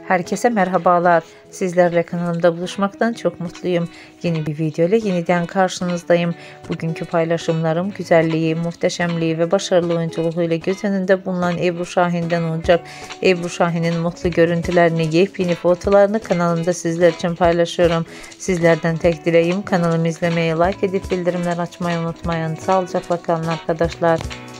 Herkese merhabalar. Sizlerle kanalımda buluşmaktan çok mutluyum. Yeni bir video ile yeniden karşınızdayım. Bugünkü paylaşımlarım güzelliği, muhteşemliği ve başarılı oyunculuğuyla göz önünde bulunan Ebru Şahin'den olacak. Ebru Şahin'in mutlu görüntülerini, yepyeni fotolarını kanalımda sizler için paylaşıyorum. Sizlerden tek dileğim kanalımı izlemeyi, like edip bildirimler açmayı unutmayın. Sağlıcakla kalın arkadaşlar.